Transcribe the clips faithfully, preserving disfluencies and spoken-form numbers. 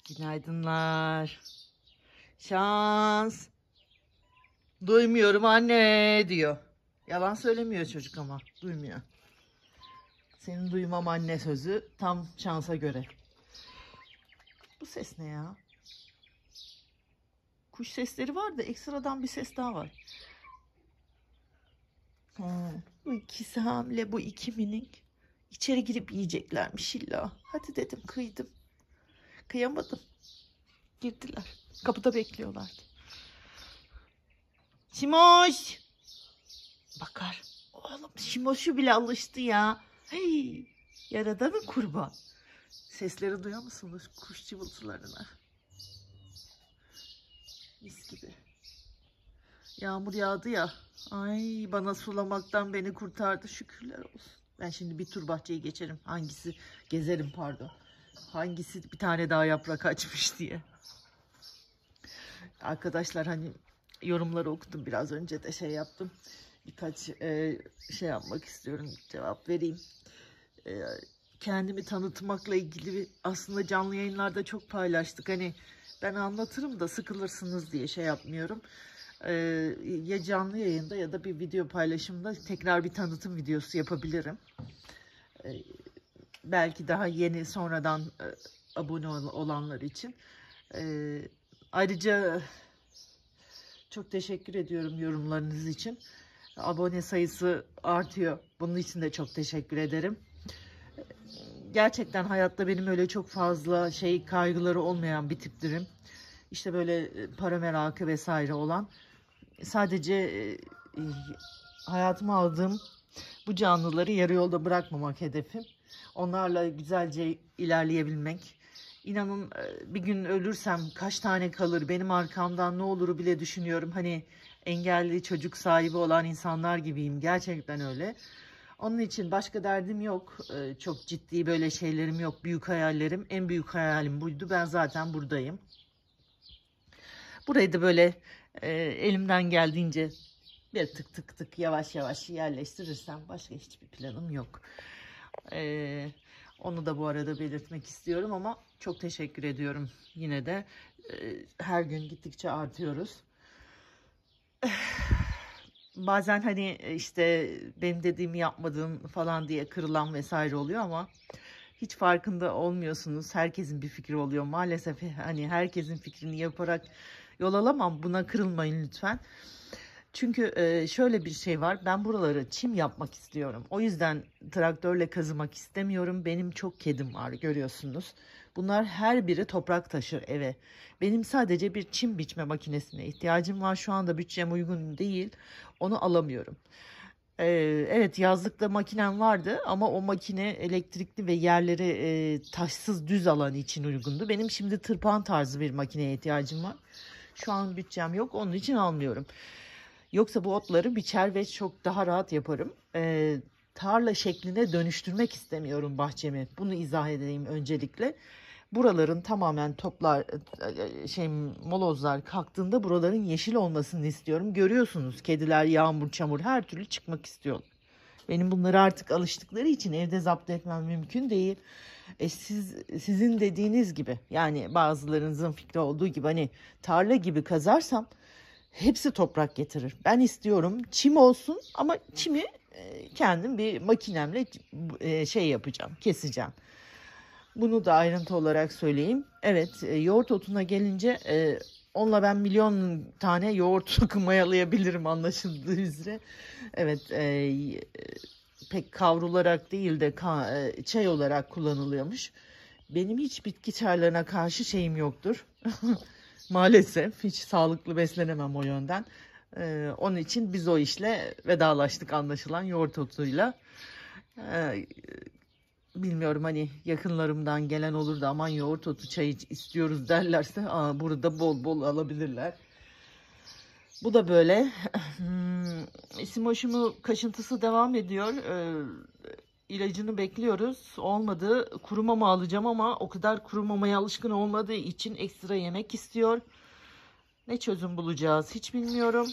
Günaydınlar. Şans. Duymuyorum anne diyor. Yalan söylemiyor çocuk ama duymuyor. Senin duymam anne sözü tam şansa göre. Bu ses ne ya? Kuş sesleri var da ekstradan bir ses daha var. Ha, bu ikisi hamile, bu iki minik. İçeri girip yiyeceklermiş illa. Hadi dedim, kıydım. Kıyamadım. Girdiler. Kapıda bekliyorlardı. Simoş. Bakar. Oğlum Simoş'u bile alıştı ya. Hey, yaradanın kurban. Sesleri duyuyor musunuz? Kuş cıvıltılarına. Mis gibi. Yağmur yağdı ya. Ay, bana sulamaktan beni kurtardı. Şükürler olsun. Ben şimdi bir tur bahçeyi geçerim. Hangisi gezerim pardon. Hangisi bir tane daha yaprak açmış diye. Arkadaşlar hani yorumları okudum biraz önce de şey yaptım. Birkaç e, şey yapmak istiyorum. Cevap vereyim. E, kendimi tanıtmakla ilgili aslında canlı yayınlarda çok paylaştık. Hani ben anlatırım da sıkılırsınız diye şey yapmıyorum. Ee, ya canlı yayında ya da bir video paylaşımda tekrar bir tanıtım videosu yapabilirim. Ee, belki daha yeni sonradan e, abone ol olanlar için. Ee, ayrıca çok teşekkür ediyorum yorumlarınız için. Abone sayısı artıyor. Bunun için de çok teşekkür ederim. Gerçekten hayatta benim öyle çok fazla şey kaygıları olmayan bir tiptirim. İşte böyle para merakı vesaire olan. Sadece e, hayatıma aldığım bu canlıları yarı yolda bırakmamak hedefim. Onlarla güzelce ilerleyebilmek. İnanın bir gün ölürsem kaç tane kalır, benim arkamdan ne oluru bile düşünüyorum. Hani engelli çocuk sahibi olan insanlar gibiyim. Gerçekten öyle. Onun için başka derdim yok. Çok ciddi böyle şeylerim yok. Büyük hayallerim. En büyük hayalim buydu. Ben zaten buradayım. Burayı da böyle e, elimden geldiğince bir tık tık tık yavaş yavaş yerleştirirsem başka hiçbir planım yok. E, onu da bu arada belirtmek istiyorum ama çok teşekkür ediyorum. Yine de e, her gün gittikçe artıyoruz. Bazen hani işte benim dediğimi yapmadığım falan diye kırılan vesaire oluyor ama hiç farkında olmuyorsunuz. Herkesin bir fikri oluyor. Maalesef hani herkesin fikrini yaparak yol alamam. Buna kırılmayın lütfen. Çünkü şöyle bir şey var. Ben buraları çim yapmak istiyorum. O yüzden traktörle kazımak istemiyorum. Benim çok kedim var, görüyorsunuz. Bunlar her biri toprak taşır eve. Benim sadece bir çim biçme makinesine ihtiyacım var. Şu anda bütçem uygun değil. Onu alamıyorum. Ee, evet, yazlıkta makinem vardı ama o makine elektrikli ve yerleri e, taşsız düz alan için uygundu. Benim şimdi tırpan tarzı bir makineye ihtiyacım var. Şu an bütçem yok, onun için almıyorum. Yoksa bu otları biçer ve çok daha rahat yaparım. Ee, tarla şekline dönüştürmek istemiyorum bahçemi. Bunu izah edeyim öncelikle. Buraların tamamen toplar şey molozlar kalktığında buraların yeşil olmasını istiyorum. Görüyorsunuz, kediler yağmur çamur her türlü çıkmak istiyor. Benim bunları artık alıştıkları için evde zapt etmem mümkün değil. E siz sizin dediğiniz gibi, yani bazılarınızın fikri olduğu gibi hani tarla gibi kazarsam hepsi toprak getirir. Ben istiyorum çim olsun ama çimi e, kendim bir makinemle e, şey yapacağım, keseceğim. Bunu da ayrıntı olarak söyleyeyim. Evet, e, yoğurt otuna gelince e, onunla ben milyon tane yoğurt mayalayabilirim anlaşıldığı üzere. Evet, e, pek kavrularak değil de ka, e, çay olarak kullanılıyormuş. Benim hiç bitki çaylarına karşı şeyim yoktur. Maalesef hiç sağlıklı beslenemem o yönden. E, onun için biz o işle vedalaştık anlaşılan, yoğurt otuyla. E, Bilmiyorum, hani yakınlarımdan gelen olur da aman yoğurt otu çayı istiyoruz derlerse aa, burada bol bol alabilirler. Bu da böyle. Hmm, Simoş'umun kaşıntısı devam ediyor. Ee, ilacını bekliyoruz. Olmadı. Kuru mama alacağım ama o kadar kuru mamaya alışkın olmadığı için ekstra yemek istiyor. Ne çözüm bulacağız hiç bilmiyorum.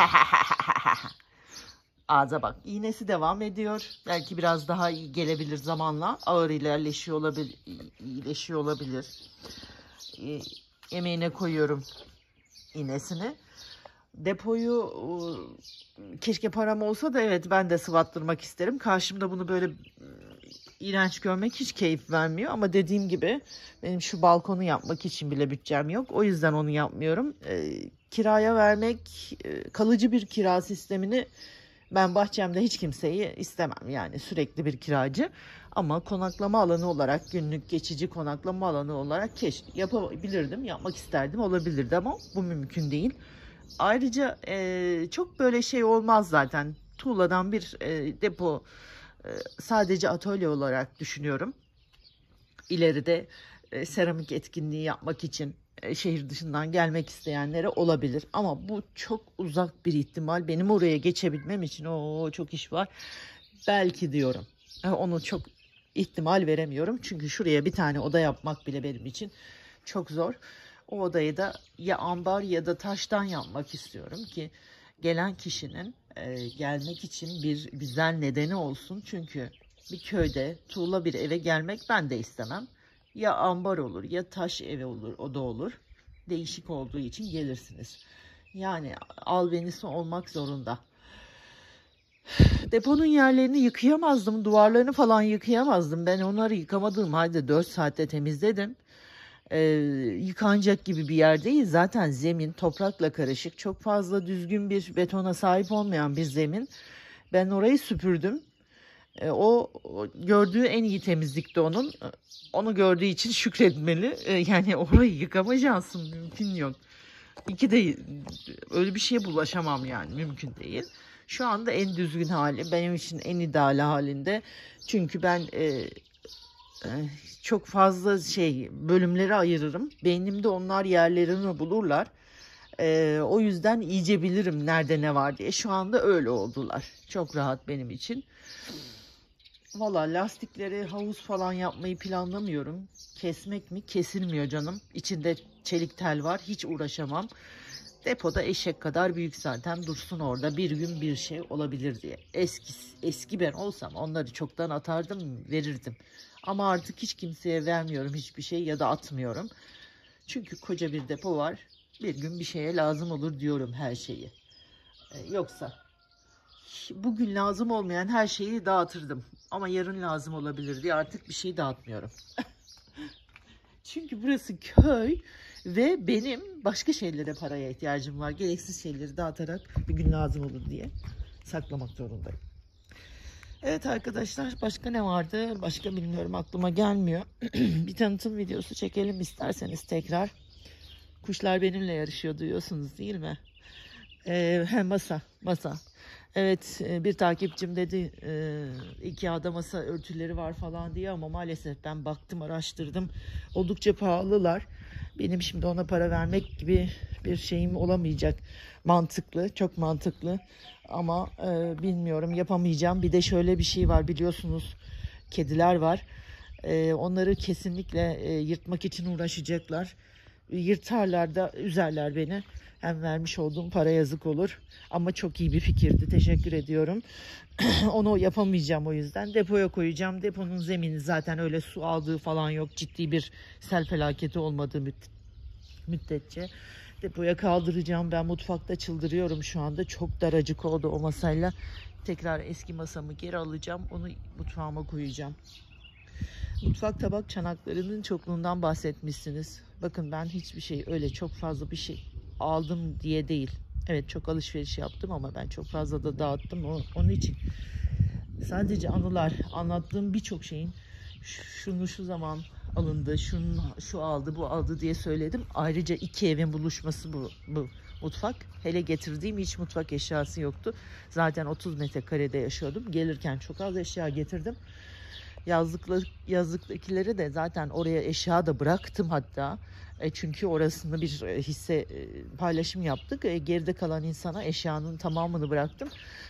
Ağza bak. İğnesi devam ediyor. Belki biraz daha iyi gelebilir zamanla. Ağır ilerleşiyor olabilir. iyileşiyor olabilir. e, yemeğine koyuyorum iğnesini. Depoyu e, keşke param olsa da evet ben de sıvattırmak isterim. Karşımda bunu böyle iğrenç görmek hiç keyif vermiyor. Ama dediğim gibi benim şu balkonu yapmak için bile bütçem yok. O yüzden onu yapmıyorum. E, kiraya vermek, e, kalıcı bir kira sistemini ben bahçemde hiç kimseyi istemem. Yani sürekli bir kiracı. Ama konaklama alanı olarak, günlük geçici konaklama alanı olarak keşke yapabilirdim, yapmak isterdim, olabilirdi ama bu mümkün değil. Ayrıca e, çok böyle şey olmaz zaten. Tuğladan bir e, depo e, sadece atölye olarak düşünüyorum. İleride e, seramik etkinliği yapmak için e, şehir dışından gelmek isteyenlere olabilir. Ama bu çok uzak bir ihtimal. Benim oraya geçebilmem için o çok iş var. Belki diyorum. E, onu çok ihtimal veremiyorum. Çünkü şuraya bir tane oda yapmak bile benim için çok zor. O odayı da ya ambar ya da taştan yapmak istiyorum ki gelen kişinin e, gelmek için bir güzel nedeni olsun. Çünkü bir köyde tuğla bir eve gelmek ben de istemem. Ya ambar olur ya taş evi olur, o da olur. Değişik olduğu için gelirsiniz. Yani albenisi olmak zorunda. Deponun yerlerini yıkayamazdım. Duvarlarını falan yıkayamazdım. Ben onları yıkamadığım halde dört saatte temizledim. Ee, yıkanacak gibi bir yer değil. Zaten zemin toprakla karışık. Çok fazla düzgün bir betona sahip olmayan bir zemin. Ben orayı süpürdüm. Ee, o, o gördüğü en iyi temizlikti onun. Onu gördüğü için şükretmeli. Ee, yani orayı yıkama şansım mümkün yok. İki de öyle bir şeye bulaşamam yani, mümkün değil. Şu anda en düzgün hali, benim için en ideal halinde. Çünkü ben e, çok fazla şey bölümlere ayırırım. Beynimde onlar yerlerini bulurlar. Ee, o yüzden iyice bilirim nerede ne var diye. Şu anda öyle oldular. Çok rahat benim için. Valla lastikleri havuz falan yapmayı planlamıyorum. Kesmek mi? Kesilmiyor canım. İçinde çelik tel var. Hiç uğraşamam. Depoda eşek kadar büyük zaten, dursun orada, bir gün bir şey olabilir diye. Eski, eski ben olsam onları çoktan atardım, verirdim. Ama artık hiç kimseye vermiyorum hiçbir şey ya da atmıyorum. Çünkü koca bir depo var. Bir gün bir şeye lazım olur diyorum her şeyi. Ee, yoksa bugün lazım olmayan her şeyi dağıtırdım. Ama yarın lazım olabilir diye artık bir şey dağıtmıyorum. Çünkü burası köy ve benim başka şeylere, paraya ihtiyacım var. Gereksiz şeyleri dağıtarak bir gün lazım olur diye saklamak zorundayım. Evet arkadaşlar, başka ne vardı? Başka bilmiyorum, aklıma gelmiyor. Bir tanıtım videosu çekelim isterseniz tekrar. Kuşlar benimle yarışıyor, duyuyorsunuz değil mi? Ee, he, masa, masa. Evet, bir takipçim dedi e, IKEA'da masa örtüleri var falan diye, ama maalesef ben baktım, araştırdım. Oldukça pahalılar. Benim şimdi ona para vermek gibi bir şeyim olamayacak. Mantıklı, çok mantıklı. Ama e, bilmiyorum, yapamayacağım. Bir de şöyle bir şey var, biliyorsunuz. Kediler var. E, onları kesinlikle e, yırtmak için uğraşacaklar. Yırtarlar da üzerler beni. Hem vermiş olduğum para yazık olur. Ama çok iyi bir fikirdi. Teşekkür ediyorum. Onu yapamayacağım o yüzden. Depoya koyacağım. Deponun zemini zaten öyle su aldığı falan yok. Ciddi bir sel felaketi olmadığı müddetçe. Depoya kaldıracağım. Ben mutfakta çıldırıyorum şu anda. Çok daracık oldu o masayla. Tekrar eski masamı geri alacağım. Onu mutfağıma koyacağım. Mutfak tabak çanaklarının çokluğundan bahsetmişsiniz. Bakın, ben hiçbir şey öyle çok fazla bir şey aldım diye değil. Evet, çok alışveriş yaptım ama ben çok fazla da dağıttım. Onun için sadece anılar, anlattığım birçok şeyin şunu şu zaman alındı, şunu şu aldı, bu aldı diye söyledim. Ayrıca iki evin buluşması bu, bu mutfak. Hele getirdiğim hiç mutfak eşyası yoktu. Zaten otuz metrekarede yaşıyordum. Gelirken çok az eşya getirdim. Yazlıkla, yazlıktakileri de zaten oraya eşya da bıraktım hatta. E çünkü orasında bir hisse e, paylaşım yaptık. E, geride kalan insana eşyanın tamamını bıraktım.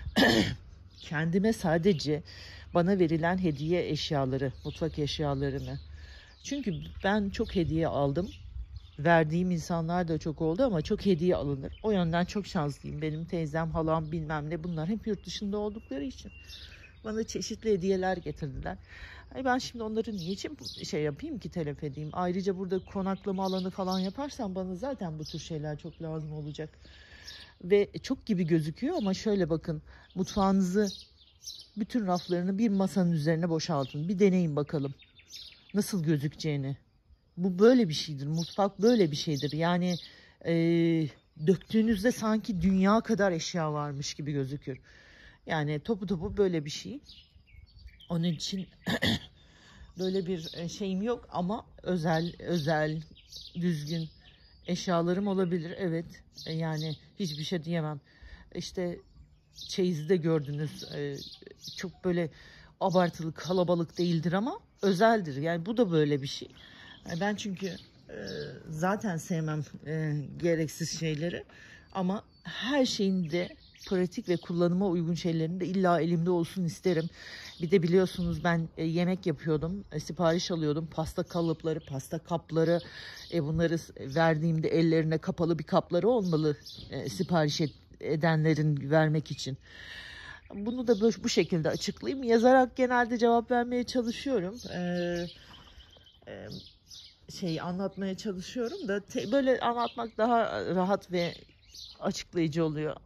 Kendime sadece bana verilen hediye eşyaları, mutfak eşyalarını. Çünkü ben çok hediye aldım. Verdiğim insanlar da çok oldu ama çok hediye alınır. O yönden çok şanslıyım. Benim teyzem, halam, bilmem ne, bunlar hep yurt dışında oldukları için. Bana çeşitli hediyeler getirdiler. Ay ben şimdi onları niçin şey yapayım ki, telef edeyim? Ayrıca burada konaklama alanı falan yaparsam bana zaten bu tür şeyler çok lazım olacak. Ve çok gibi gözüküyor ama şöyle bakın, mutfağınızı, bütün raflarını bir masanın üzerine boşaltın. Bir deneyin bakalım nasıl gözükeceğini. Bu böyle bir şeydir. Mutfak böyle bir şeydir. Yani e, döktüğünüzde sanki dünya kadar eşya varmış gibi gözükür. Yani topu topu böyle bir şey. Onun için böyle bir şeyim yok ama özel özel düzgün eşyalarım olabilir. Evet. Yani hiçbir şey diyemem. İşte çeyizi de gördünüz. E, çok böyle abartılı, kalabalık değildir ama özeldir. Yani bu da böyle bir şey. Ben çünkü e, zaten sevmem e, gereksiz şeyleri. Ama her şeyin de pratik ve kullanıma uygun şeylerin de illa elimde olsun isterim. Bir de biliyorsunuz ben e, yemek yapıyordum. E, sipariş alıyordum. Pasta kalıpları, pasta kapları. E, bunları verdiğimde ellerine kapalı bir kapları olmalı. E, sipariş et, edenlerin vermek için. Bunu da böyle, bu şekilde açıklayayım. Yazarak genelde cevap vermeye çalışıyorum. Ee, e, şey anlatmaya çalışıyorum da te, böyle anlatmak daha rahat ve açıklayıcı oluyor.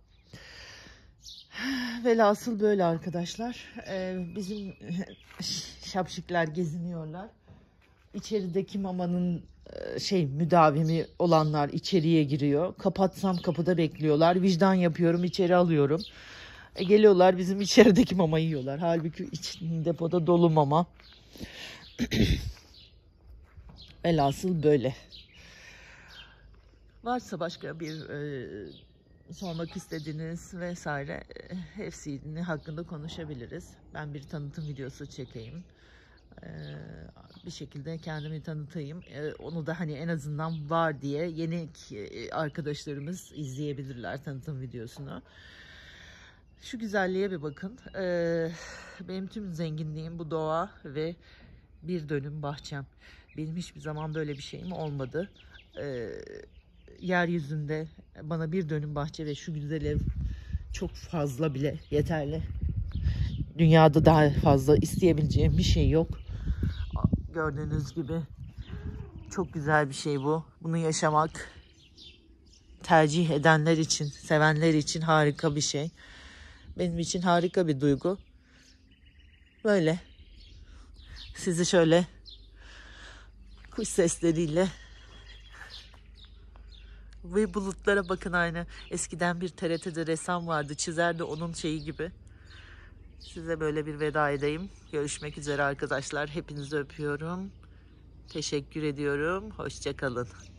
Velhasıl böyle arkadaşlar. Ee, bizim şapşikler geziniyorlar. İçerideki mamanın şey müdavimi olanlar içeriye giriyor. Kapatsam kapıda bekliyorlar. Vicdan yapıyorum, içeri alıyorum. E, geliyorlar bizim içerideki mamayı yiyorlar. Halbuki içinde depoda dolu mama. Velhasıl böyle. Varsa başka bir e, sormak istediğiniz vesaire e, hepsini hakkında konuşabiliriz. Ben bir tanıtım videosu çekeyim. E, bir şekilde kendimi tanıtayım. E, onu da hani en azından var diye yeni e, arkadaşlarımız izleyebilirler tanıtım videosunu. Şu güzelliğe bir bakın. Ee, benim tüm zenginliğim bu doğa ve bir dönüm bahçem. Benim hiçbir zaman böyle bir şeyim olmadı. Ee, yeryüzünde bana bir dönüm bahçe ve şu güzel ev çok fazla bile yeterli. Dünyada daha fazla isteyebileceğim bir şey yok. Gördüğünüz gibi çok güzel bir şey bu. Bunu yaşamak tercih edenler için, sevenler için harika bir şey. Benim için harika bir duygu. Böyle sizi şöyle kuş sesleriyle ve bulutlara bakın, aynı eskiden bir T R T'de ressam vardı, çizerdi onun şeyi gibi. Size böyle bir veda edeyim. Görüşmek üzere arkadaşlar. Hepinizi öpüyorum. Teşekkür ediyorum. Hoşça kalın.